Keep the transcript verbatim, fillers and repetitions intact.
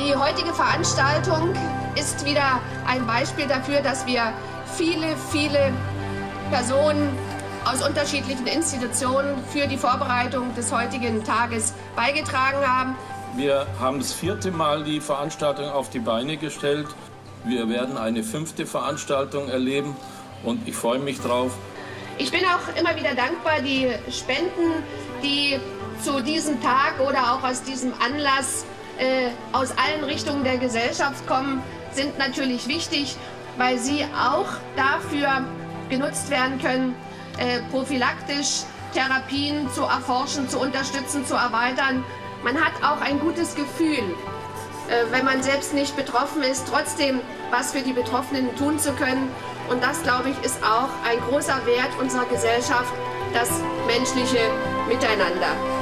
Die heutige Veranstaltung ist wieder ein Beispiel dafür, dass wir viele, viele Personen aus unterschiedlichen Institutionen für die Vorbereitung des heutigen Tages beigetragen haben. Wir haben das vierte Mal die Veranstaltung auf die Beine gestellt. Wir werden eine fünfte Veranstaltung erleben und ich freue mich drauf. Ich bin auch immer wieder dankbar, die Spenden, die zu diesem Tag oder auch aus diesem Anlass äh, aus allen Richtungen der Gesellschaft kommen, sind natürlich wichtig, weil sie auch dafür genutzt werden können, äh, prophylaktisch Therapien zu erforschen, zu unterstützen, zu erweitern. Man hat auch ein gutes Gefühl, äh, wenn man selbst nicht betroffen ist, trotzdem was für die Betroffenen tun zu können. Und das, glaube ich, ist auch ein großer Wert unserer Gesellschaft, das menschliche Miteinander.